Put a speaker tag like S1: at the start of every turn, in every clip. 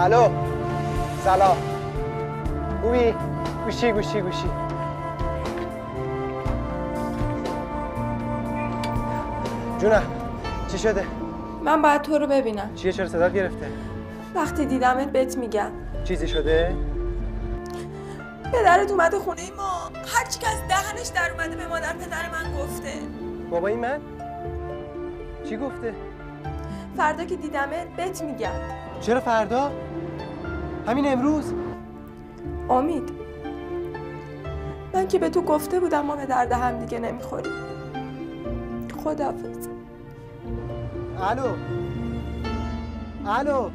S1: الو سلام خوبی؟ گوشی جونم چی شده؟
S2: من باید تو رو ببینم.
S1: چیه چرا صدات گرفته؟
S2: وقتی دیدمت بهت میگم.
S1: چیزی شده؟
S2: پدرت اومده خونه ما، هرچی که از دهنش در اومده به مادر پدر من گفته.
S1: بابای من؟ چی گفته؟
S2: فردا که دیدمت بهت میگم.
S1: چرا فردا؟ همین امروز؟
S2: امید من که به تو گفته بودم ما به درد هم دیگه نمیخوریم. خداحافظ.
S1: الو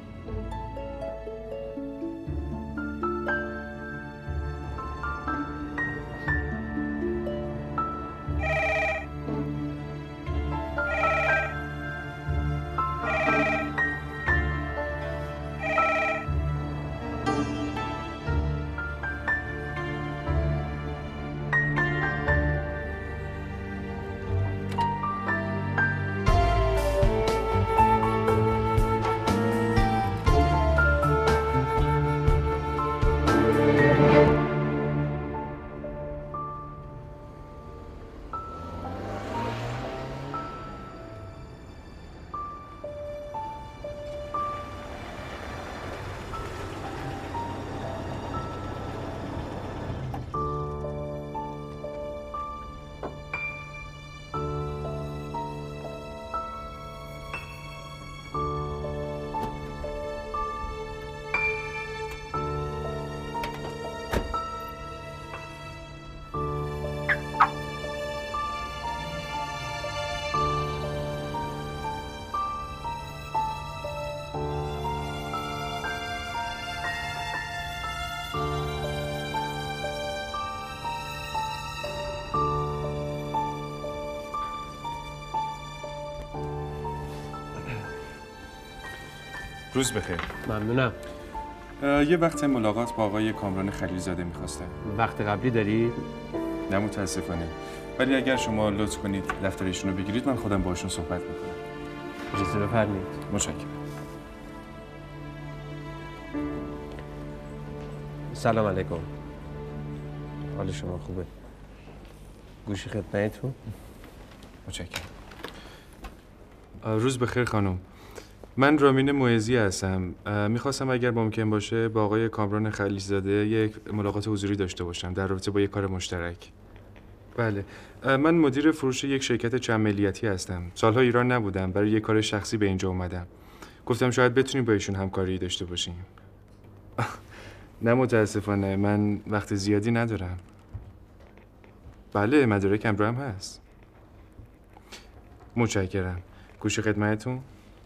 S3: روز بخیر.
S4: ممنونم.
S3: یه وقت ملاقات با آقای کامران خلیلزاده میخواستم.
S4: وقت قبلی داری؟
S3: نه متاسفانه. ولی اگر شما لطف کنید دفتر ایشونو بگیرید من خودم باشون صحبت میکنم.
S4: اجازه بفرمایید.
S3: متشکرم.
S4: سلام علیکم. حال شما خوبه؟ گوشی خدمتتون؟
S3: متشکرم. روز بخیر خانم. من رامین معزی هستم. میخواستم اگر ممکن باشه با آقای کامران خلیلزاده یک ملاقات حضوری داشته باشم در رابطه با یک کار مشترک. بله. من مدیر فروش یک شرکت چند ملیتی هستم. سالها ایران نبودم، برای یک کار شخصی به اینجا اومدم. گفتم شاید بتونیم با ایشون همکاری داشته باشیم. نه متاسفانه من وقت زیادی ندارم. بله مدارکم رو هم هست. متشکرم. گوشی خدمتتون.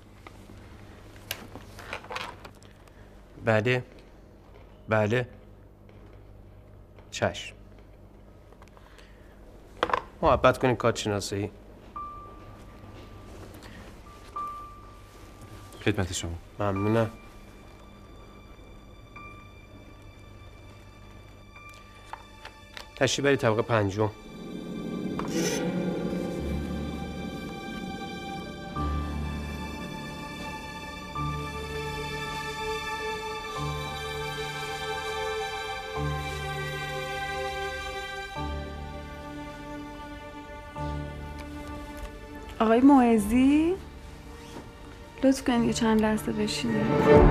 S4: بله چشم. محبت کنید کارت شناسایی.
S3: خدمت شما.
S4: ممنونم. تشریف برید طبقه 5.
S5: آقای معزی لطف کنید یه چند لحظه بشینید.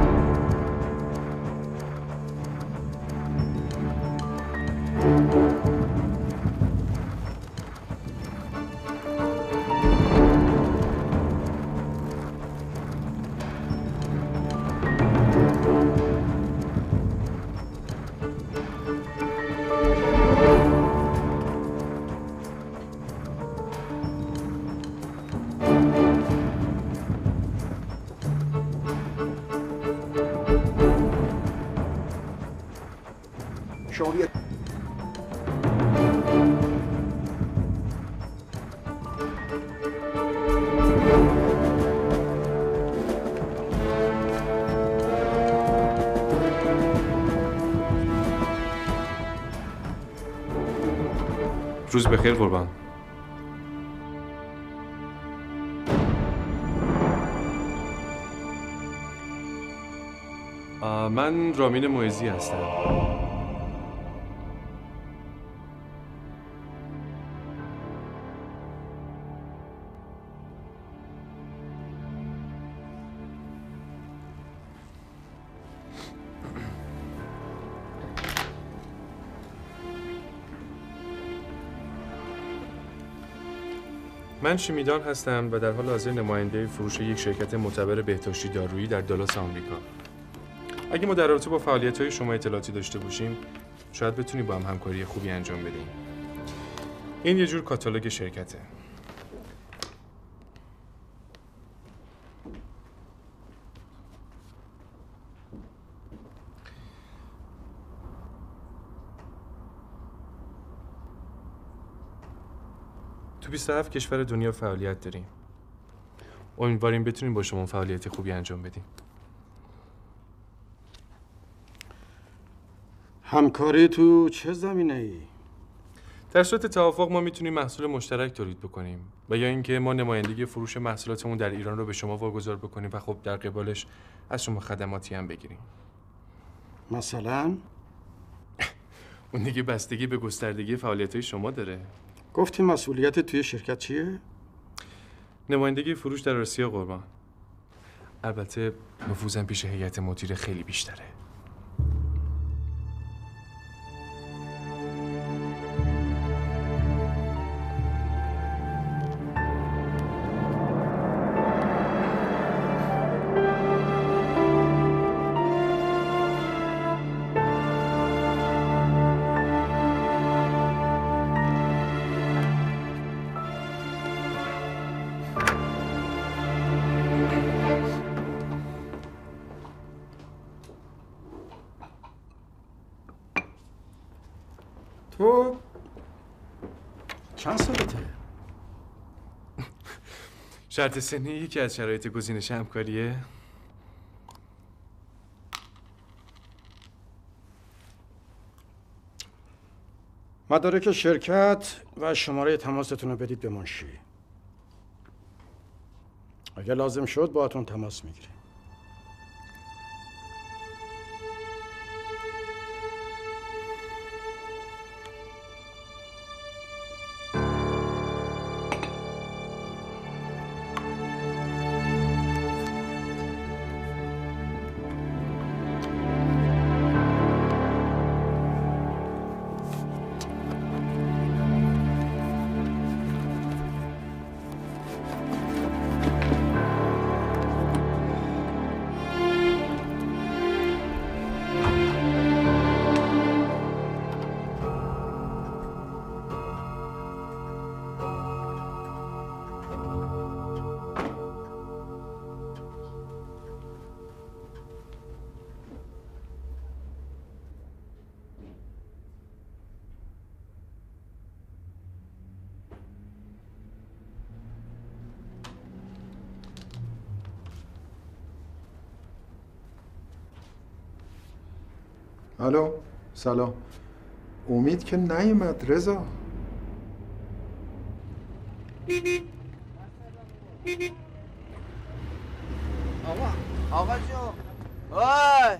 S3: روز بخیر قربان. من رامین موعظی هستم. من شیمیدان هستم و در حال حاضر نماینده فروش یک شرکت معتبر بهداشتی دارویی در دالاس آمریکا. اگه ما در رابطه با فعالیت‌های شما اطلاعاتی داشته باشیم، شاید بتونیم با هم همکاری خوبی انجام بدیم. این یه جور کاتالوگ شرکته. تو 27 کشور دنیا فعالیت داریم. امیدواریم بتونیم با شما فعالیت خوبی انجام بدیم.
S6: همکاری تو چه زمینه‌ای؟
S3: در صورت توافق ما میتونیم محصول مشترک تولید بکنیم و یا اینکه ما نمایندگی فروش محصولاتمون در ایران رو به شما واگذار بکنیم و خب در قبالش از شما خدماتی هم بگیریم.
S6: مثلا؟
S3: اون دیگه بستگی به گستردگی فعالیت‌های شما داره.
S6: گفتی مسئولیت توی شرکت چیه؟
S3: نمایندگی فروش در آسیا قربان. البته نفوذم پیش هیئت مدیره خیلی بیشتره.
S6: تو چند سالته؟
S3: شرط سنی یکی از شرایط گزینش همکاریه.
S6: مدارک شرکت و شماره تماستون رو بدید به منشی. اگر لازم شد باهاتون تماس میگیریم.
S7: الو، سلام. امید که نیومد رضا.
S8: آقا جون. وای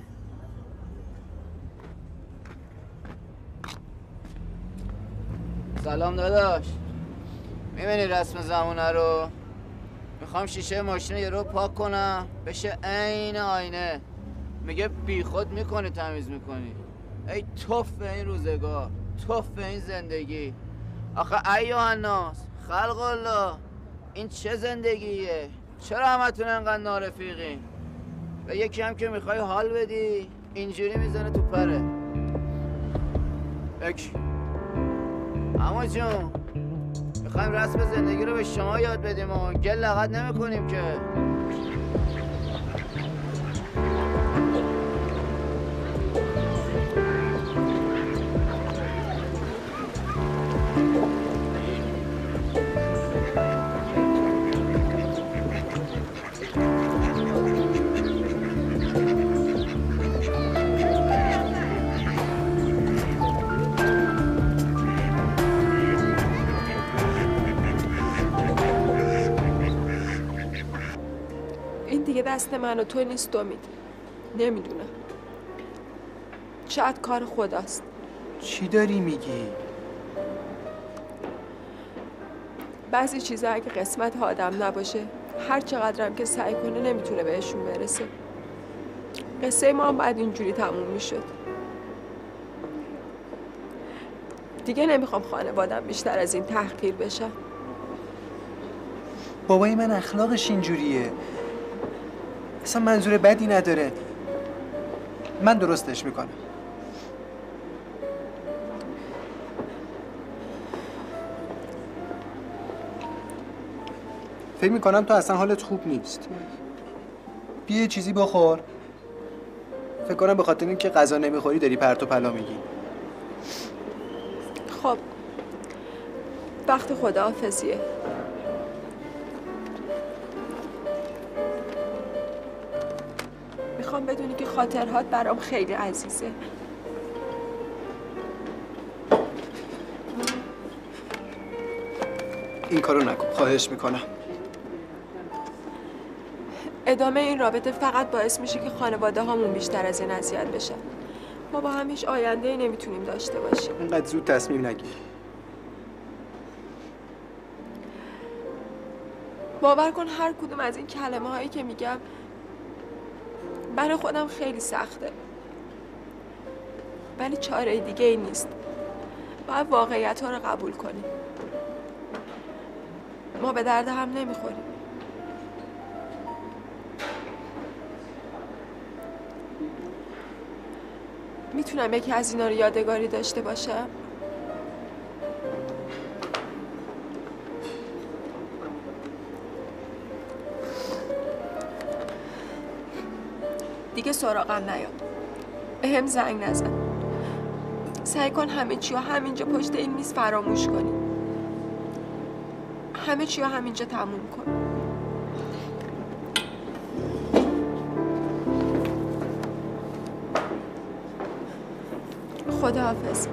S8: سلام داداش. میبینی رسم زمونه رو؟ میخوام شیشه ماشین یه رو پاک کنم بشه عین آینه. میگه بی خود میکنی تمیز میکنی. ای توف به این روزگار، توف به این زندگی. آخه ایوه الناس خلق الله، این چه زندگیه؟ چرا همتون انقدر نارفیقین؟ و یکی هم که میخوای حال بدی اینجوری میزنه تو پره. بکی اما جون، میخوایم رسم زندگی رو به شما یاد بدیم و گل لغت نمی کنیم که.
S2: این دیگه دست من و تو نیست امید. نمیدونم. شاید کار خداست.
S1: چی داری میگی؟
S2: بعضی چیزا اگه قسمت آدم نباشه هر چقدرم که سعی کنه نمیتونه بهشون برسه. قصه ما هم باید اینجوری تموم میشد. دیگه نمیخوام خانوادم بیشتر از این تحقیر بشم.
S1: بابای من اخلاقش اینجوریه. اصلا منظور بدی نداره. من درستش میکنم. فکر میکنم تو اصلا حالت خوب نیست. بیا یه چیزی بخور. فکر کنم به خاطر اینکه غذا نمیخوری داری پرت و پلا میگی.
S2: خب وقت خداحافظیه. میخوام بدونی که خاطرهات برام خیلی عزیزه.
S1: این کارو نکن، خواهش میکنم.
S2: ادامه این رابطه فقط باعث میشه که خانواده هامون بیشتر از این اذیت بشن. ما با هم هیچ آینده‌ای نمیتونیم داشته باشیم.
S1: اینقدر زود تصمیم نگیر.
S2: باور کن هر کدوم از این کلمه هایی که میگم برای خودم خیلی سخته، ولی چاره دیگه ای نیست. باید واقعیت ها رو قبول کنیم. ما به درد هم نمیخوریم. میتونم یکی از اینا رو یادگاری داشته باشم؟ دیگه سراغم نیا. بهم زنگ نزن. سعی کن همه چی رو همینجا پشت این میز فراموش کنی. همه چی رو همینجا تموم کن. خداحافظ.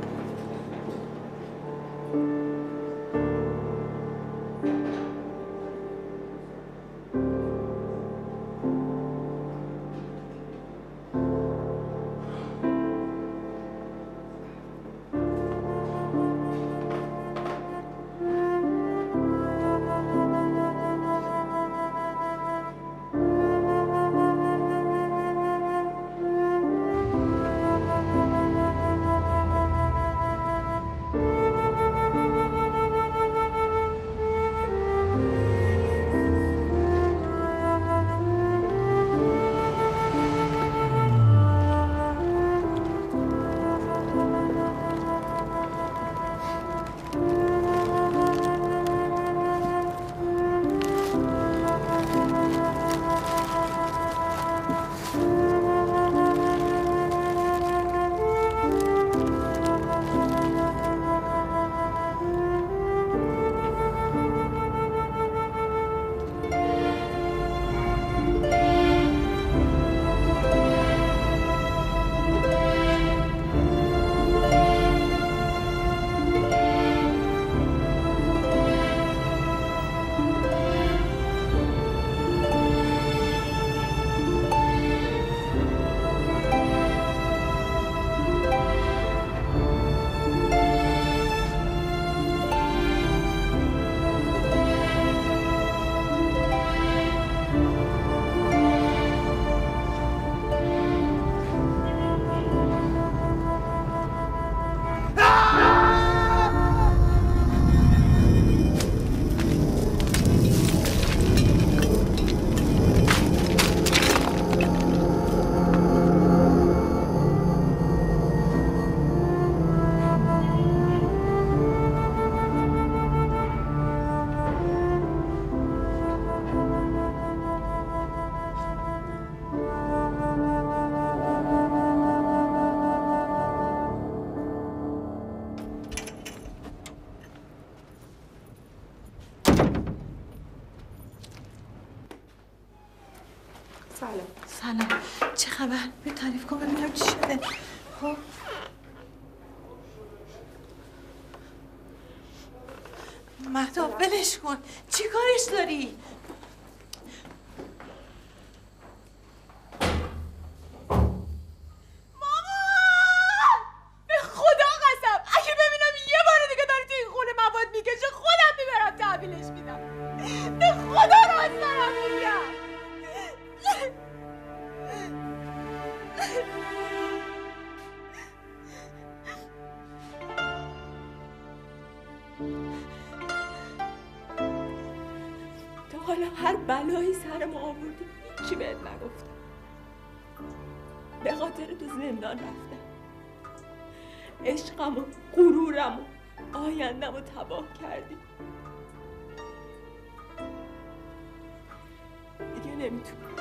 S9: سلام. چه خبر؟ به تعریف کن ببینم چی شده. خب مهتاب ولش کن. چی کارش داری؟ مامان! تحویلش میدم. به خدا راست دارم میگم.
S2: تا حالا هر بلایی سر ما آوردی هیچی بهت نگفتم. به خاطر تو زندان رفتم. عشقم و غرورم و آیندم رو تباه کردی. دیگه نمیتونم.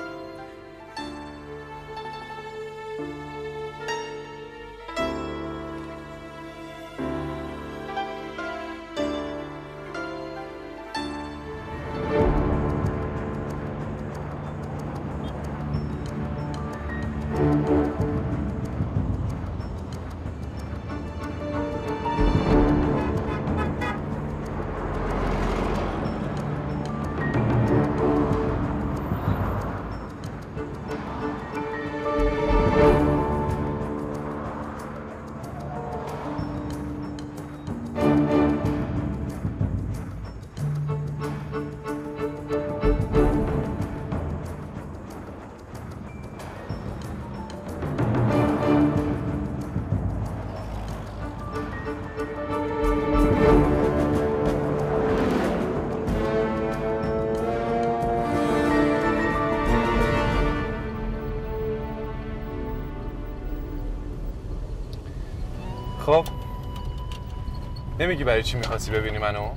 S3: خب نمیگی برای چی میخواستی ببینی منو؟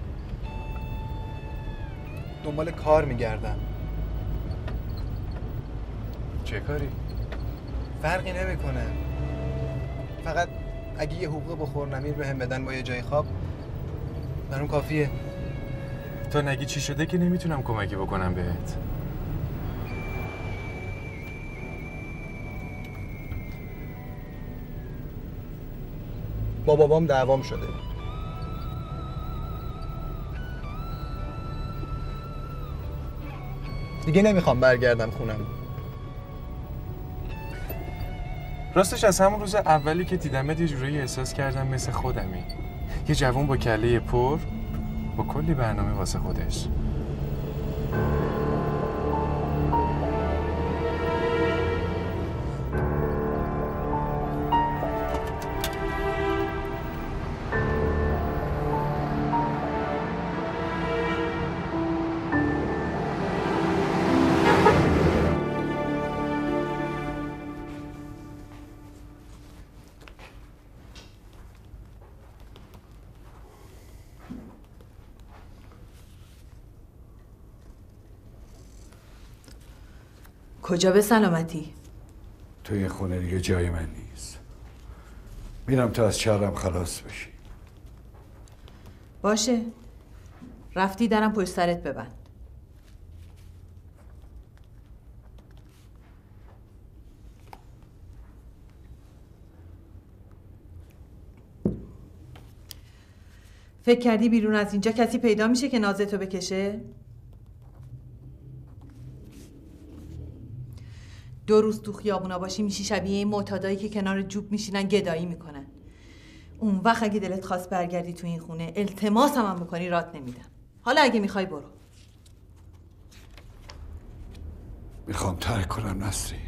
S1: دنبال کار میگردم.
S3: چه کاری؟
S1: فرقی نمیکنه. فقط اگه یه حقوق بخور نمیر بهم بدن با یه جای خواب برام کافیه.
S3: تا نگی چی شده که نمیتونم کمکی بکنم بهت.
S1: با بابام دعوام شده. دیگه نمیخوام برگردم خونم.
S3: راستش از همون روز اولی که دیدمت یه جورایی احساس کردم مثل خودمی. یه جوون با کله پر با کلی برنامه واسه خودش.
S9: کجا به سلامتی؟
S10: تو این خونه دیگه جای من نیست. میرم تا از شرم خلاص بشی.
S9: باشه. رفتی درم پشت سرت ببند. فکر کردی بیرون از اینجا کسی پیدا میشه که نازتو بکشه؟ 2 روز تو خیابونا باشی میشی شبیه این معتادایی که کنار جوب میشینن گدایی میکنن. اون وقت اگه دلت خواست برگردی تو این خونه التماس هم بکنی رات نمیدم. حالا اگه میخوای برو.
S10: میخوام ترک کنم نسرین.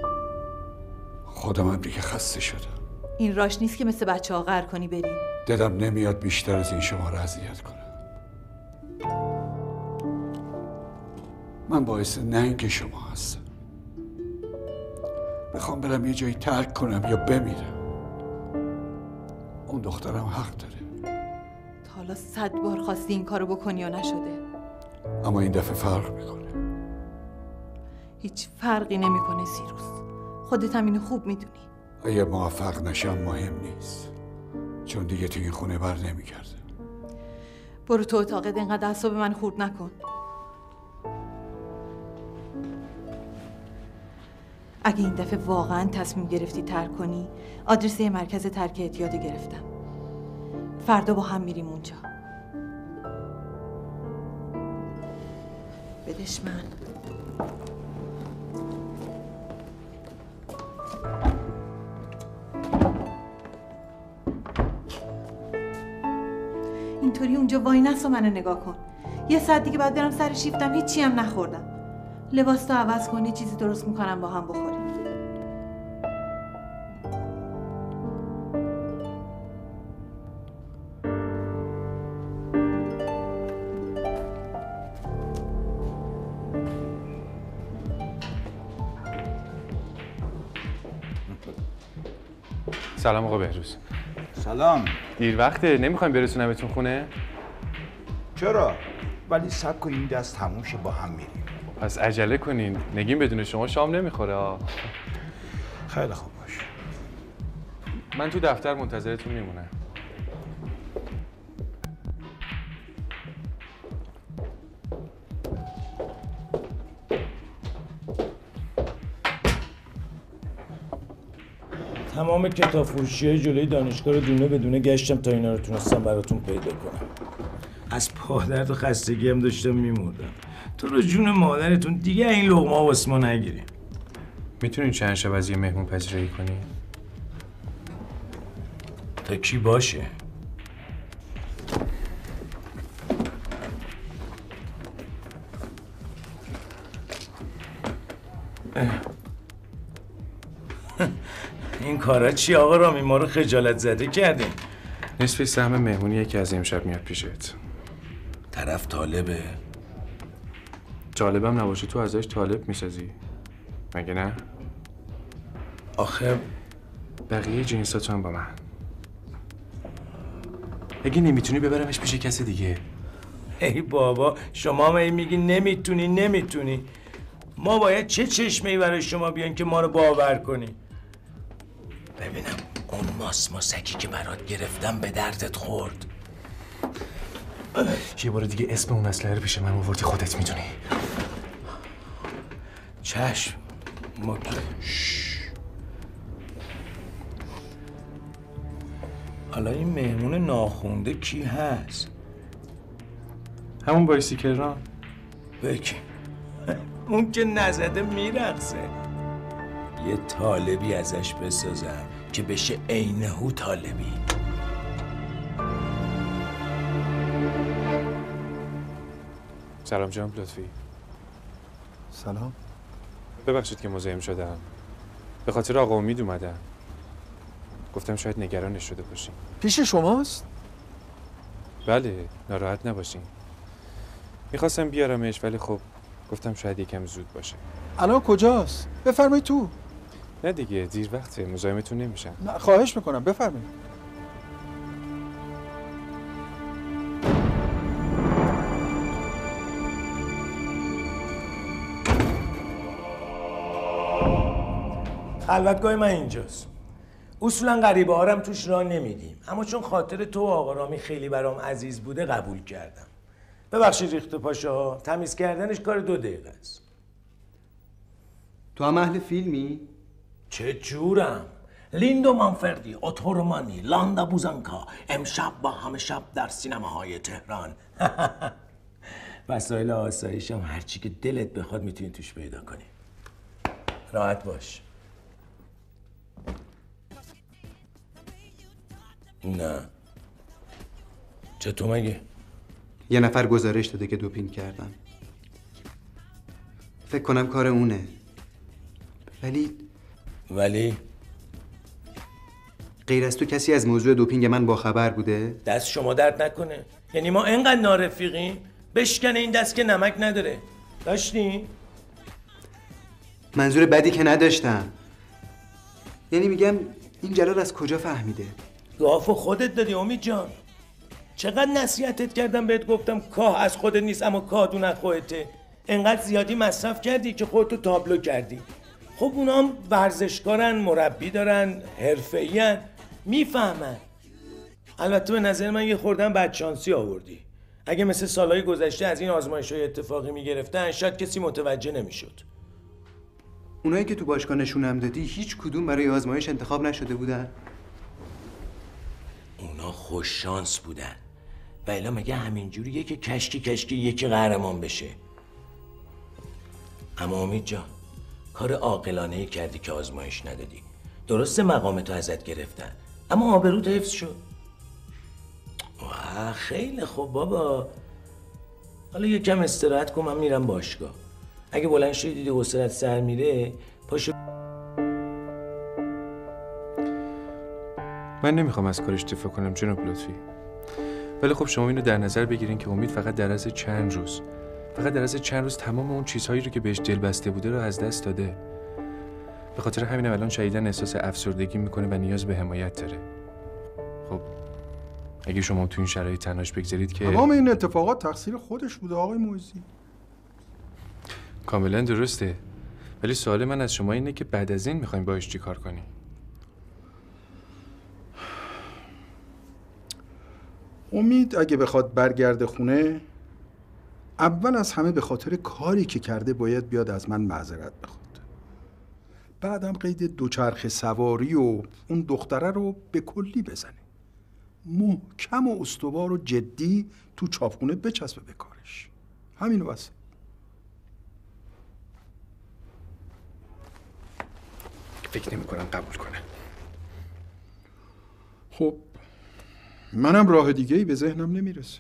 S10: خودم هم دیگه خسته شدم.
S9: این راش نیست که مثل بچه ها قهر کنی بری.
S10: دلم نمیاد بیشتر از این شما رو اذیت کنم. من باعث نه اینکه شما هستم. میخوام برم یه جایی ترک کنم یا بمیرم. اون دخترم حق داره.
S9: تا حالا 100 بار خواستی این کارو بکنی و نشده.
S10: اما این دفعه فرق میکنه.
S9: هیچ فرقی نمیکنه سیروس. خودت هم اینو خوب میدونی.
S10: اگه موفق نشم مهم نیست. چون دیگه تو این خونه بر نمیگردم.
S9: برو تو اتاقت، اینقدر اعصاب من خورد نکن. اگه این دفعه واقعا تصمیم گرفتی ترک کنی، آدرس یه مرکز ترک اعتیاد گرفتم. فردا با هم میریم اونجا. بدش من. این اینطوری اونجا وای نست و منو نگاه کن. یه ساعت دیگه بعد برم سر شیفتم، هیچی هم نخوردم. لباس تو عوض کنی، چیزی درست میکنم با هم بخوریم.
S3: سلام آقا بهروز.
S11: سلام.
S3: دیر وقته، نمیخوایم برسونمتون خونه؟
S11: چرا؟ ولی صبر کن این دست تموم شه با هم میریم.
S3: پس عجله کنین، نگین بدون شما شام نمیخوره.
S11: خیلی خوب باش.
S3: من تو دفتر منتظرتون میمونم.
S12: تمام کتاب فروشی‌های جلوی دانشگاه رو دونه بدونه گشتم تا اینا رو تونستم براتون پیدا کنم. از پادرد و خستگی هم داشتم میمردم. تو رو جون مادرتون دیگه این لقمه واسه ما نگیریم.
S3: میتونین چند شب از یه مهمون پذیرایی کنین؟
S12: تا کی باشه؟ این کارا چی آقا رامی؟ ما رو خجالت زده کردیم.
S3: نصف سهم مهمونیه که از امشب میاد پیشت.
S12: طرف طالبه؟
S3: جالبم نباشه تو ازش طالب میسازی مگه نه؟
S12: آخه
S3: بقیه جنساتو هم با من. اگه نمیتونی ببرمش پیش کسی دیگه.
S12: ای بابا شما هم میگی نمیتونی. ما باید چه چشمه‌ای برای شما بیان که ما رو باور کنی؟ ببینم اون ماسکی که برات گرفتم به دردت خورد.
S3: یه بار دیگه اسم اون اسلحه رو پیش من آوردی خودت میدونی.
S12: چشم. ما حالا این مهمون ناخونده کی هست؟
S3: همون بایسیکلران.
S12: بکی اون که نزده میرقصه. یه طالبی ازش بسازم که بشه عینه‌هو طالبی.
S3: سلام جناب لطفی.
S7: سلام.
S3: ببخشید که مزاحم شدم. به خاطر آقا امید اومدم. گفتم شاید نگرانش شده باشین.
S7: پیش شماست؟
S3: بله، ناراحت نباشین. میخواستم بیارمش ولی خب گفتم شاید یکم زود باشه.
S7: الان کجاست؟ بفرمایید تو.
S3: نه دیگه دیر وقته، مزاحمتون نمیشم.
S7: نه خواهش میکنم بفرمایید.
S12: خلوتگاه من اینجاست. اصولا غریبه هارم توش راه نمیدیم، اما چون خاطر تو و آقا رامی خیلی برام عزیز بوده قبول کردم. ببخشید ریخت پاشا، تمیز کردنش کار 2 دقیقه است.
S1: تو هم اهل فیلمی؟
S12: چه جورم؟ لیندو مانفردی، اوتورومانی، لاندا بوزانکا، امشب با همه شب در سینماهای تهران. وسایل آسایشم هرچی که دلت بخواد میتونی توش پیدا کنی. راحت باش. نه. چطور مگه؟
S1: یه نفر گزارش داده که دوپینگ کردن. فکر کنم کار اونه. ولی غیر از تو کسی از موضوع دوپینگ من باخبر بوده؟
S12: دست شما درد نکنه. یعنی ما انقدر نارفیقیم بشکنه این دست که نمک نداره. داشتی؟
S1: منظور بدی که نداشتم. یعنی میگم این جلال از کجا فهمیده؟
S12: گافو خودت دادی امید جان. چقدر نصیحتت کردم بهت گفتم کاه از خودت نیست اما کادون از خودته. انقدر زیادی مصرف کردی که خودتو تابلو کردی. خب اونا هم ورزشکارن، مربی دارن، حرفه‌این، میفهمن. البته به نظر من یه خوردن بدشانسی آوردی. اگه مثل سالهای گذشته از این آزمایش‌های اتفاقی میگرفتن شاید کسی متوجه نمیشد.
S1: اونایی که تو باشگاه نشونم دادی هیچ کدوم برای آزمایش انتخاب نشده بودن؟
S12: اونا خوش شانس بودن. و الا مگه همینجوریه که کشکی یکی قهرمان بشه. اما امید جان کار عاقلانه‌ای کردی که آزمایش ندادی. درسته مقامتو ازت گرفتن اما آبروت حفظ شد. خیلی خوب بابا. حالا یه کم استراحت کن، من میرم باشگاه. اگه بلند شدی دیدی حوصله‌ات سر میره پاشو.
S3: من نمیخوام از کارش دفاع کنم جناب لطفی، ولی خب شما اینو در نظر بگیرین که امید فقط در عرض چند روز تمام اون چیزهایی رو که بهش دل بسته بوده رو از دست داده. به خاطر همینم الان شدیداً احساس افسردگی میکنه و نیاز به حمایت داره. خب اگه شما تو این شرایط تنهاش بگذارید که
S7: تمام این اتفاقات تقصیر خودش بوده آقای موعظی.
S3: کاملا درسته، ولی سوال من از شما اینه که بعد از این میخوایم باهاش چی کار کنیم؟
S7: امید اگه بخواد برگرده خونه، اول از همه به خاطر کاری که کرده باید بیاد از من معذرت بخواد. بعدم قید دوچرخه سواری و اون دختره رو به کلی بزنه، محکم و استوار و جدی تو چاپخونه بچسبه به کارش. همینو بس.
S3: فکر نمی کنم قبول کنه.
S7: خب منم راه دیگه‌ای به ذهنم نمیرسه.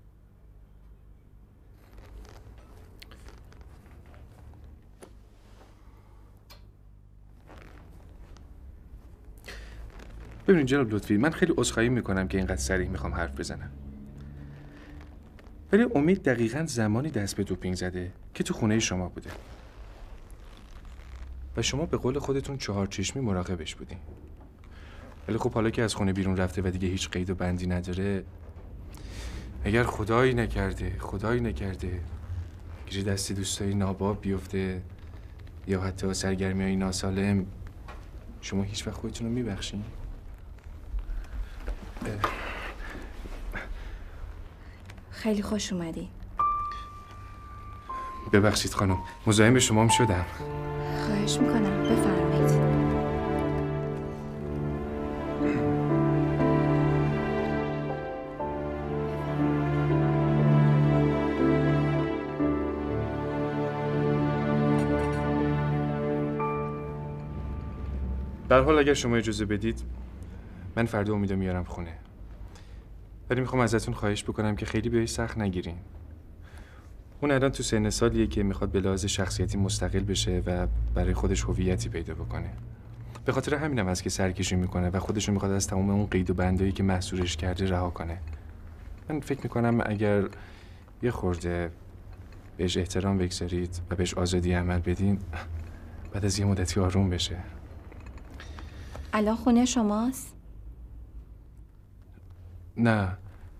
S3: ببینید جناب لطفی، من خیلی عذرخواهی میکنم که اینقدر صریح میخوام حرف بزنم، ولی امید دقیقاً زمانی دست به دوپینگ زده که تو خونه شما بوده و شما به قول خودتون چهارچشمی مراقبش بودین. ولی خب حالا که از خونه بیرون رفته و دیگه هیچ قید و بندی نداره، اگر خدایی نکرده گیری دست دوستای ناباب بیفته یا حتی سرگرمی‌های ناسالم، شما هیچ وقت خودتون رو میبخشین؟
S13: خیلی خوش اومدی.
S3: ببخشید خانم، مزاحم شما شدم.
S13: خواهش میکنم، بفرمایید.
S3: در حال اگر شما اجازه بدید من فردا امیدو میارم خونه، ولی میخوام ازتون خواهش بکنم که خیلی بهش سخت نگیرین. اون الان تو سن سالیه که میخواد به لحاظ شخصیتی مستقل بشه و برای خودش هویتی پیدا بکنه. به خاطر همینم هست که سرکشی میکنه و خودشو میخواد از تمام اون قید و بندایی که محصورش کرده رها کنه. من فکر میکنم اگر یه خورده بهش احترام بگذارید و بهش آزادی عمل بدین، بعد از یه مدتی آروم بشه.
S13: الان خونه شماست؟
S3: نه،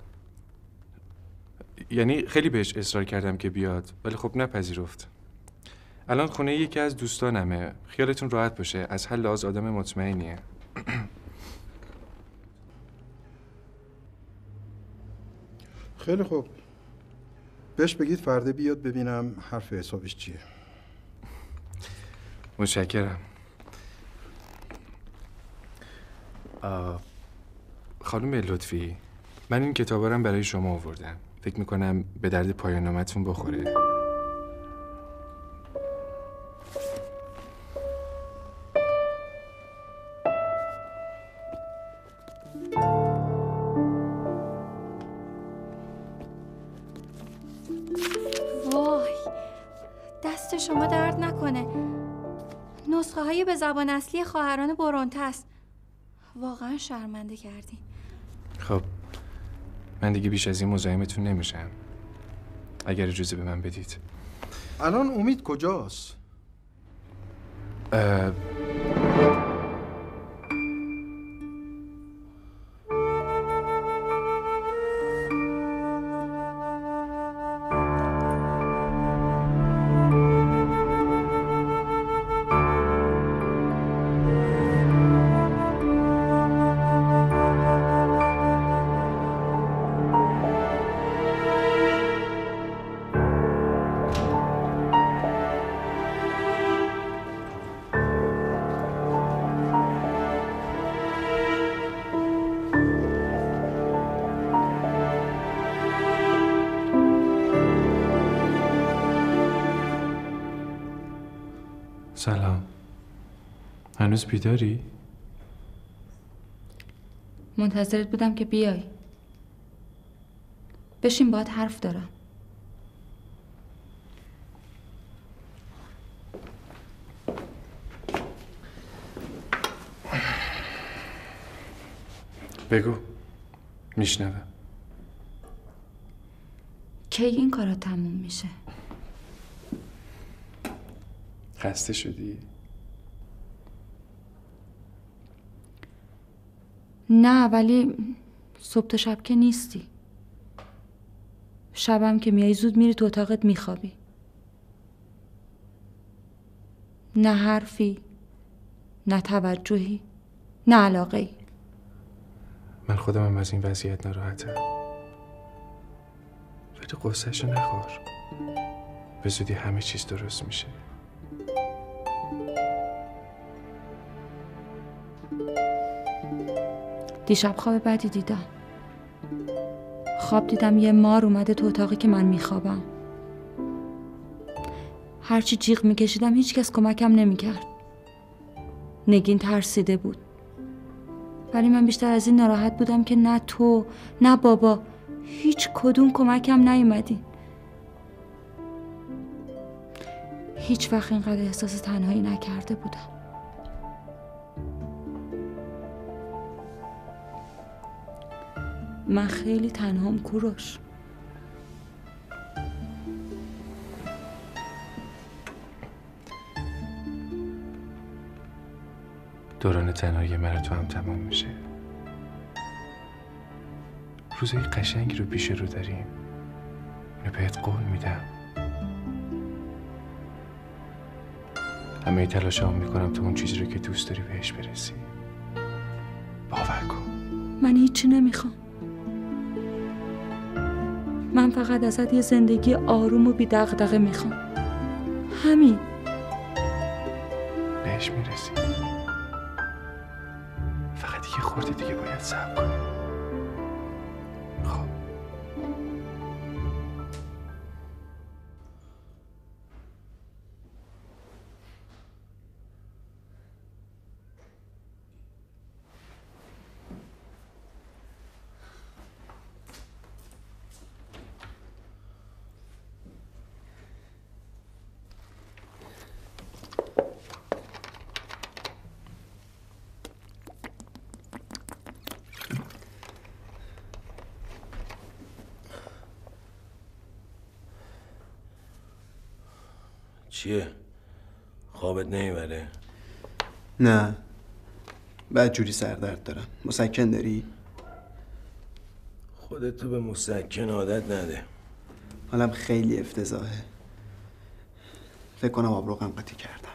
S3: یعنی خیلی بهش اصرار کردم که بیاد ولی خب نپذیرفت. الان خونه یکی از دوستانمه. خیالتون راحت باشه، از هر لحاظ آدم مطمئنیه.
S7: خیلی خوب، بهش بگید فردا بیاد ببینم حرف حسابش چیه.
S3: متشکرم. خانم لطفی، من این کتابا رو برای شما آوردم. فکر میکنم به درد پایان نامه‌تون بخوره.
S13: وای، دست شما درد نکنه. نسخه های به زبان اصلی خواهران برونته است. واقعا شرمنده کردین.
S3: خب من دیگه بیش از این مزاحمتون نمیشم، اگر اجازه به من بدید.
S7: الان امید کجاست؟
S3: سلام، هنوز بیداری؟
S13: منتظرت بودم که بیای.
S14: بشین باهات حرف دارم.
S3: بگو. میشنوم.
S14: کی این کارا تموم میشه؟
S3: خسته شدی؟
S14: نه، ولی صبح تا شب که نیستی. شبم که میای زود میری تو اتاقت میخوابی. نه حرفی، نه توجهی، نه علاقه‌ای.
S3: من خودمم از این وضعیت ناراحتم. ولی قصه‌شو نخور. به زودی همه چیز درست میشه.
S14: دیشب خواب بدی دیدم. خواب دیدم یه مار اومده تو اتاقی که من میخوابم. هرچی جیغ میکشیدم هیچ کس کمکم نمیکرد. نگین ترسیده بود. ولی من بیشتر از این ناراحت بودم که نه تو نه بابا هیچ کدوم کمکم نیومدین. هیچ وقت اینقدر احساس تنهایی نکرده بودم. من خیلی تنهام کوروش.
S3: دوران تنهایی من و تو هم تمام میشه. روزای قشنگی رو پیش رو داریم. اینو بهت قول میدم. همه تلاشمو میکنم تا اون چیزی رو که دوست داری بهش برسی. باور کن.
S14: من هیچی نمیخوام. من فقط ازت یه زندگی آروم و بی دغدغه میخوام. همین.
S3: بهش میرسی. فقط یه خورده دیگه باید صبر کنی. خب.
S12: چیه؟ خوابت نمیبره؟
S1: نه، بعد جوری سردرد دارم. مسکن داری؟
S12: خودتو به مسکن عادت نده.
S1: حالم خیلی افتضاحه. فکر کنم آبروغم قاطی کردم.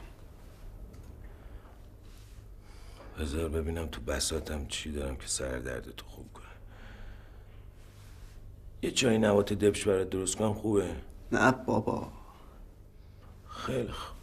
S12: بذار ببینم تو بساطم چی دارم که سردردتو خوب کنه. یه چای نبات دبش برات درست کنم خوبه؟
S1: نه بابا.
S12: خیلی خوب.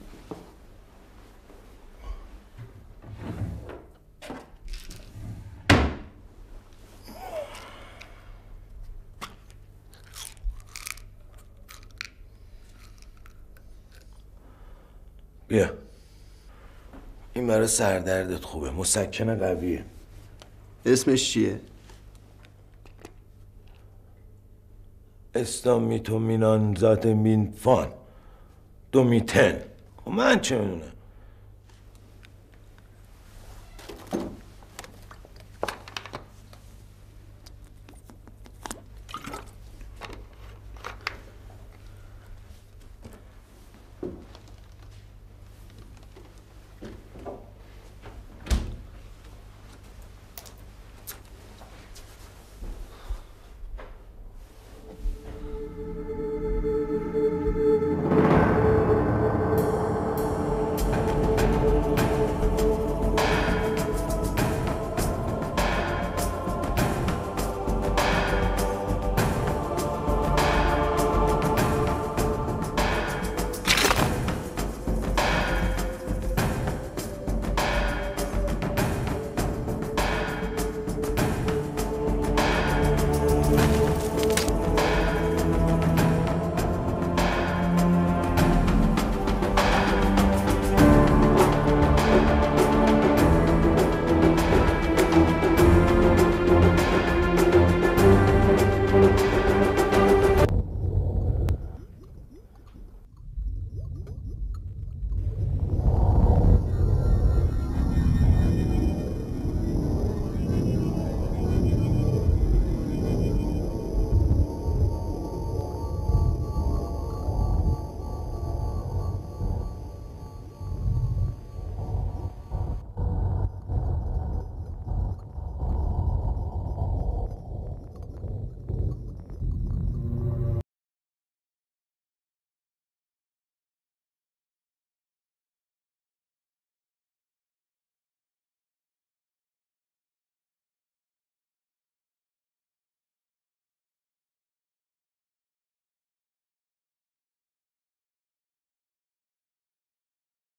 S12: بیا. این برای سردردت خوبه. مسکن قویه.
S1: اسمش چیه؟
S12: استامیتومینان ذات مین فان. دومیتن. من چه میدونم؟